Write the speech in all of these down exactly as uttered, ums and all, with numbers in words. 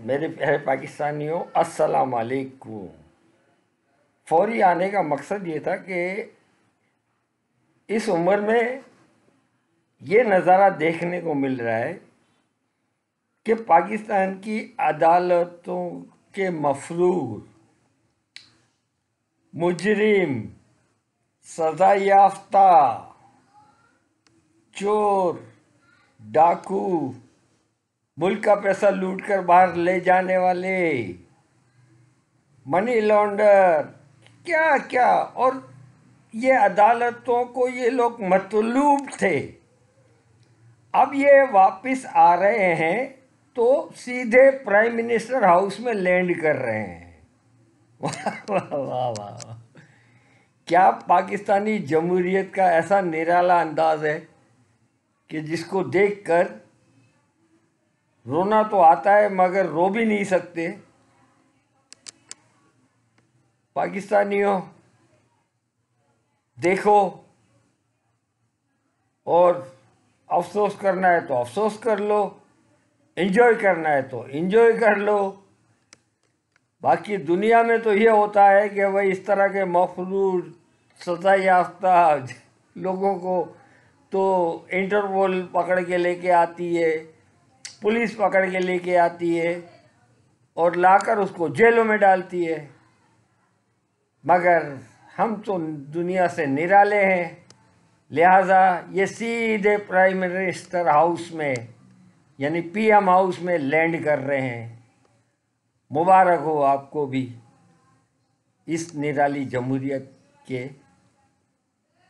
میرے پیارے پاکستانیوں، السلام علیکم۔ فوری آنے کا مقصد یہ تھا کہ اس عمر میں یہ نظارہ دیکھنے کو مل رہا ہے کہ پاکستان کی عدالتوں کے مفرور، مجرم، سزا یافتہ، چور، ڈاکو، ملک کا پیسہ لوٹ کر باہر لے جانے والے، منی لانڈر، کیا کیا، اور یہ عدالتوں کو یہ لوگ مطلوب تھے، اب یہ واپس آ رہے ہیں تو سیدھے پرائم منسٹر ہاؤس میں لینڈ کر رہے ہیں۔ واہ واہ واہ واہ، کیا پاکستانی جمہوریت کا ایسا نرالا انداز ہے کہ جس کو دیکھ کر رونا تو آتا ہے مگر رو بھی نہیں سکتے۔ پاکستانیوں دیکھو، اور افسوس کرنا ہے تو افسوس کر لو، انجوائے کرنا ہے تو انجوائے کر لو۔ باقی دنیا میں تو یہ ہوتا ہے کہ وہ اس طرح کے مفرور، سزا یافتہ لوگوں کو تو انٹرپول پکڑ کے لے کے آتی ہے، پولیس پکڑ کے لے کے آتی ہے اور لا کر اس کو جیلوں میں ڈالتی ہے، مگر ہم تو دنیا سے نرالے ہیں، لہٰذا یہ سیدھے پرائم منسٹر ہاؤس میں یعنی پی ایم ہاؤس میں لینڈ کر رہے ہیں۔ مبارک ہو آپ کو بھی اس نرالی جمہوریت کے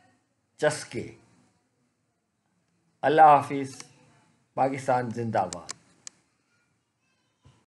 چسکے۔ اللہ حافظ۔ پاکستان زندہ باد۔